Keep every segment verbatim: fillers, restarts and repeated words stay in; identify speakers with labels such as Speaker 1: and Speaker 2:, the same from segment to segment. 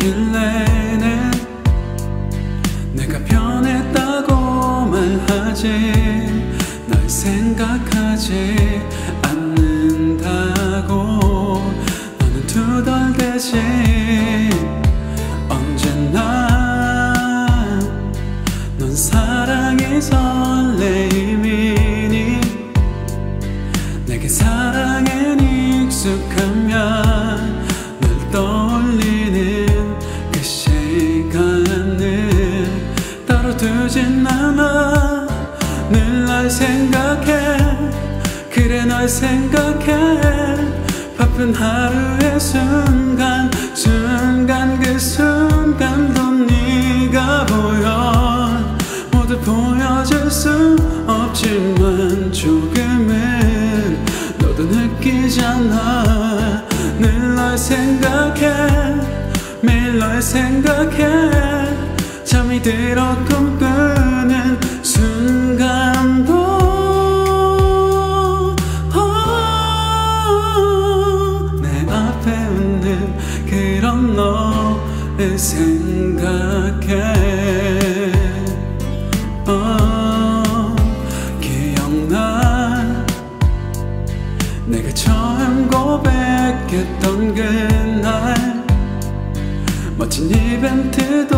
Speaker 1: 일주일 내내 내가 변했다고 말하지 널 생각하지 않는다고. 너는 투덜대지 언제나 넌 사랑이 설레임이니 내게 사랑엔 익숙하면 널 떠올리는 그 시간을 따로 두진 않아. 늘 널 생각해 그래 널 생각해. 바쁜 하루의 순간 순간 그 순간도 네가 보여. 모두 보여줄 수 없지만 조금은 너도 느끼잖아. 늘 널 생각해 매일 널 생각해. 잠이 들어 꿈꾸는 순간도 내 앞에 있는 그런 너를 생각해. 어, 기억나 내가 처음 고백했던 그날. 멋진 이벤트도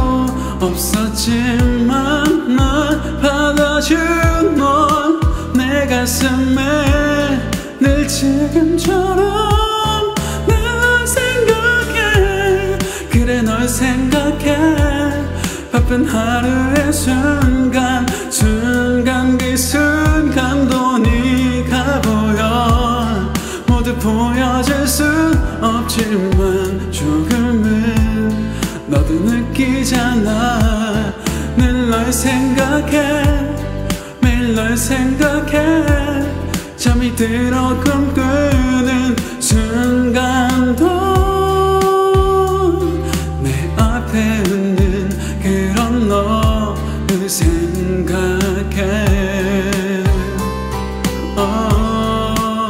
Speaker 1: 없었지만 날 받아준 넌 내 가슴에 늘 지금처럼 널 생각해 그래 널 생각해. 바쁜 하루의 순간 순간 그 순간도 네가 보여. 모두 보여줄 수 없지만 조금은 너도 느끼잖아. 늘 널 생각해 매일 널 생각해. 잠이 들어 꿈꾸는 순간도 내 앞에 있는 그런 너를 생각해. 어.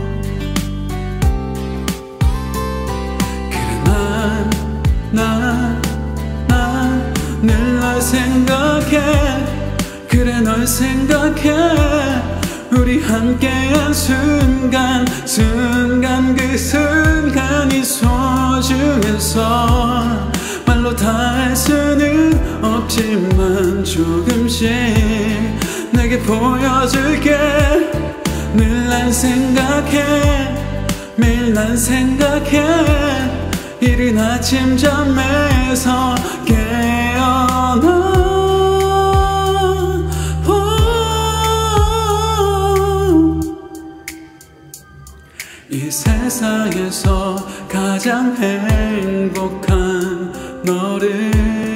Speaker 1: 그래 난 난 난 늘 널 생각해 그래 널 생각해. 우리 함께한 순간 순간 그 순간이 소중해서 말로 다 할 수는 없지만 조금씩 내게 보여줄게. 늘 난 생각해 매일 난 생각해. 이른 아침 잠에서 깨어나 이 세상에서 가장 행복한 너를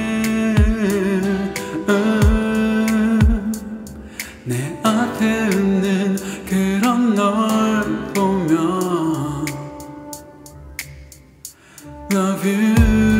Speaker 1: 음, 내 앞에 있는 그런 널 보며 Love you